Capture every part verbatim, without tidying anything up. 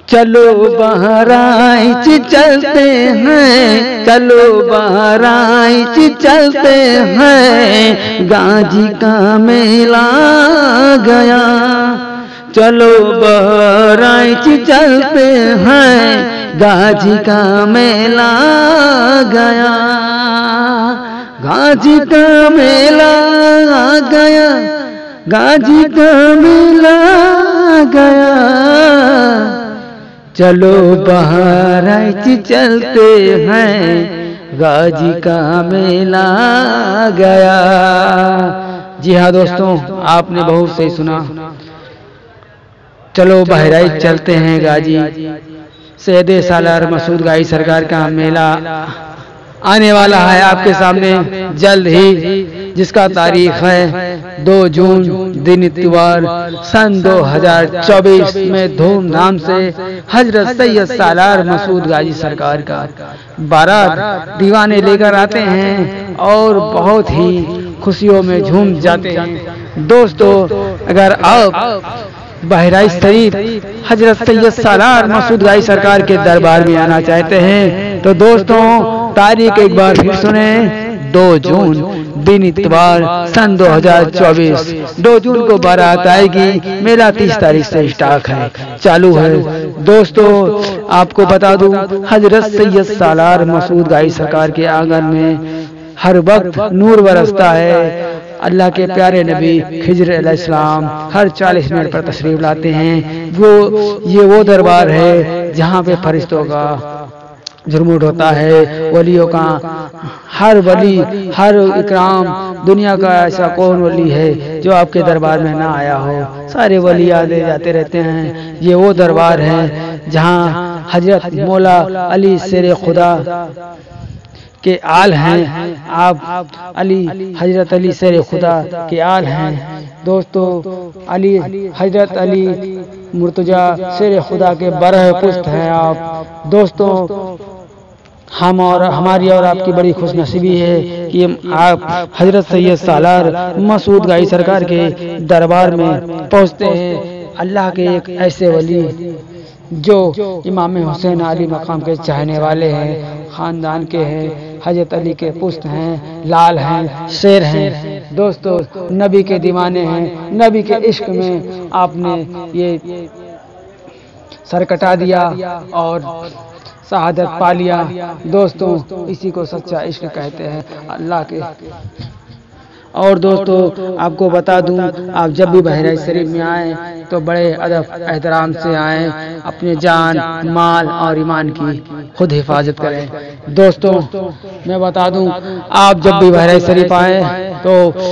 چلو بہرائچ چلتے ہیں، چلو بہرائچ چلتے ہیں، گانجی کا میلہ گیا۔ چلو بہرائچ چلتے ہیں، گانجی کا میلہ گیا، گانجی کا میلہ گیا، گانجی کا میلہ گیا۔ چلو بہرائچ چلتے ہیں، غازی کا میلہ گیا۔ جی ہاں دوستوں، آپ نے بہت صحیح سنا۔ چلو بہرائچ چلتے ہیں غازی، سید سالار مسعود غازی سرکار کا میلہ آنے والا ہے آپ کے سامنے جلد ہی، جس کا تاریخ ہے دو جون دن اتوار سن دو ہزار چوبیس میں دھوم دھام سے حضرت سید سالار مسعود غازی سرکار کا بارات دیوانے لے کر آتے ہیں اور بہت ہی خوشیوں میں جھوم جاتے ہیں۔ دوستو، اگر آپ بہرائچ شریف حضرت سید سالار مسعود غازی سرکار کے دربار میں آنا چاہتے ہیں تو دوستوں تاریخ ایک بار پھر سنیں، دو جون دن اتوار سن دو ہزار چوبیس، دو جون کو بارات آئے گی، میلہ تیس تاریخ سے اسٹارٹ ہے، چالو ہے۔ دوستو آپ کو بتا دوں، حضرت سید سالار مسعود غازی سرکار کے آنگن میں ہر وقت نور برستا ہے۔ اللہ کے پیارے نبی خضر علیہ السلام ہر چالیس منٹ پر تشریف لاتے ہیں۔ وہ یہ وہ دربار ہے جہاں پہ فرشتوں کا جھرمٹ ہوتا ہے، ولیوں کا، ہر ولی ہر اکرام، دنیا کا ایسا کون ولی ہے جو آپ کے دربار میں نہ آیا ہو، سارے ولی آتے جاتے رہتے ہیں۔ یہ وہ دربار ہے جہاں حضرت مولا علی شیر خدا کے آل ہیں، آپ علی حضرت علی شیر خدا کے آل ہیں۔ دوستو علی حضرت علی مرتضیٰ شیر خدا کے برہ پشت ہیں آپ۔ دوستو ہم اور ہماری اور آپ کی بڑی خوش نصیبی ہے کہ آپ حضرت سید سالار مسعود غازی سرکار کے دربار میں پہنچتے ہیں۔ اللہ کے ایک ایسے ولی جو امام حسین علی مقام کے چاہنے والے ہیں، خاندان کے ہیں، حضرت علی کے پشت ہیں، لال ہیں، شیر ہیں۔ دوستو نبی کے دیوانے ہیں، نبی کے عشق میں آپ نے یہ سر کٹا دیا اور شہادت پا لیا۔ دوستو اسی کو سچا عشق کہتے ہیں اللہ کے۔ اور دوستو آپ کو بتا دوں، آپ جب بھی بہرائچ شریف میں آئیں تو بڑے ادب احترام سے آئیں، اپنے جان مال اور ایمان کی خود حفاظت کریں۔ دوستو میں بتا دوں، آپ جب بھی بہرائچ شریف آئیں تو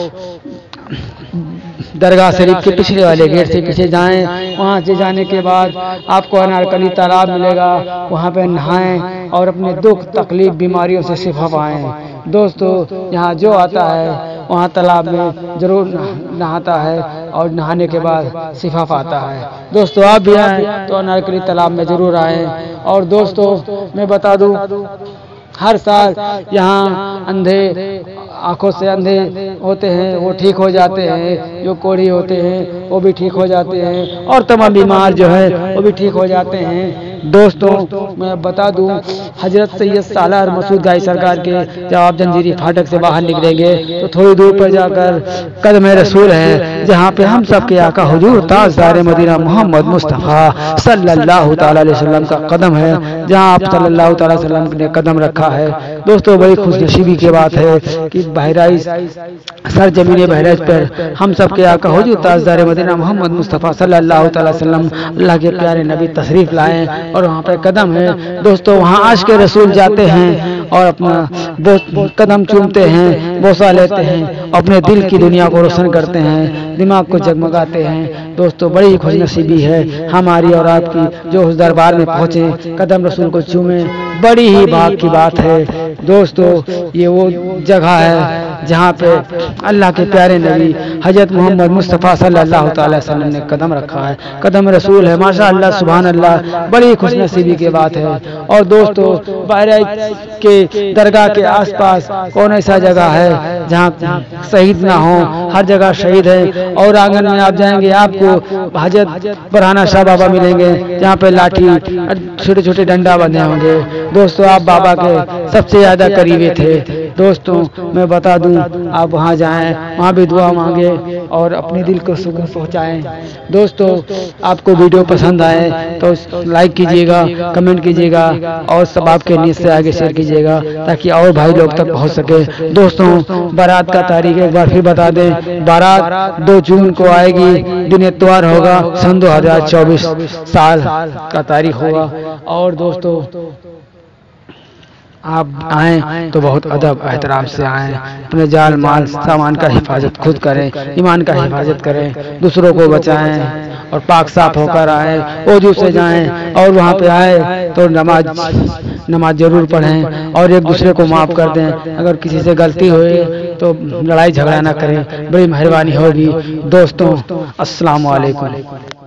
درگاہ شریف کے پچھلے والے گیٹ سے پیچھے جائیں، وہاں سے جانے کے بعد آپ کو انارکلی تالاب ملے گا، وہاں پہ نہائیں اور اپنے دکھ تکلیف بیماریوں سے شفا پائیں۔ دوستو یہاں جو آتا ہے وہاں تالاب میں ضرور نہاتا ہے اور نہانے کے بعد شفا پاتا ہے۔ دوستو آپ بھی آئیں تو انارکلی تالاب میں ضرور آئیں۔ اور دوستو میں بتا دوں، ہر سال یہاں اندھے آنکھوں سے اندھے ہوتے ہیں وہ ٹھیک ہو جاتے ہیں، جو کوڑھی ہوتے ہیں وہ بھی ٹھیک ہو جاتے ہیں، اور تمام بیمار جو ہے وہ بھی ٹھیک ہو جاتے ہیں۔ دوستو میں بتا دوں، حضرت سید سالار مسعود غازی سرکار کے جب آپ جنجیری پھاٹک سے باہر نکلیں گے تو تھوڑی دور پر جا کر قدم رسول ہے، جہاں پہ ہم سب کے آقا حضور تاجدار مدینہ محمد مصطفیٰ صلی اللہ تعالی علیہ وسلم کا قدم ہے، جہاں آپ صلی اللہ تعالی علیہ وسلم نے قدم رکھا ہے۔ دوستو بڑی خوش نصیبی کی بات ہے کہ بہرائچ سرزمین بہرائچ پر ہم سب کے آقا حضور تاجدار مدینہ محمد مصطفیٰ صلی اللہ تعالی وسلم اللہ کے پیارے نبی تشریف لائیں اور وہاں پہ قدم ہے۔ دوستو وہاں عاشق رسول جاتے ہیں اور اپنا قدم چومتے ہیں، بوسہ لیتے ہیں، اپنے دل کی دنیا کو روشن کرتے ہیں، دماغ کو جگمگاتے ہیں۔ دوستو بڑی خوش نصیبی ہے ہماری اور آپ کی جو اس دربار میں پہنچے، قدم رسول کو چومیں، بڑی ہی بھاگ کی بات ہے۔ دوستو یہ وہ جگہ ہے جہاں پہ اللہ کے پیارے نبی حضرت محمد مصطفیٰ صلی اللہ تعالی وسلم نے قدم رکھا ہے، قدم رسول ہے، ماشاء اللہ سبحان اللہ، بڑی خوش نصیبی کی بات ہے۔ اور دوستو بہرحال کے درگاہ کے آس پاس کون ایسا جگہ ہے جہاں شہید نہ ہو، ہر جگہ شہید ہے۔ اور آنگن میں آپ جائیں گے آپ کو حضرت برہانہ شاہ بابا ملیں گے جہاں پہ لاٹھی چھوٹے چھوٹے ڈنڈا بندے ہوں گے۔ دوستو آپ بابا کے سب سے زیادہ قریبی تھے۔ دوستوں میں بتا دوں آپ وہاں جائیں، وہاں بھی دعا مانگے اور اپنے دل کو سکون پہنچائیں۔ دوستو آپ کو ویڈیو پسند آئے تو لائک کیجیے گا، کمنٹ کیجیے گا اور سب آپ کے نیت سے آگے شیئر کیجیے گا تاکہ اور بھائی لوگ تک پہنچ سکے۔ دوستوں بارات کا تاریخ ایک بار پھر بتا دیں، بارات دو جون کو آئے گی، دن اتوار ہوگا، سن دو ہزار چوبیس سال کا تاریخ ہوگا۔ اور دوستو آپ آئیں تو بہت ادب احترام سے آئیں، اپنے جان مال سامان کا حفاظت خود کریں، ایمان کا حفاظت کریں، دوسروں کو بچائیں اور پاک صاف ہو کر آئیں، وضو سے جائیں اور وہاں پہ آئے تو نماز نماز ضرور پڑھیں اور ایک دوسرے کو معاف کر دیں۔ اگر کسی سے غلطی ہوئے تو لڑائی جھگڑا نہ کریں، بڑی مہربانی ہوگی۔ دوستوں السلام علیکم۔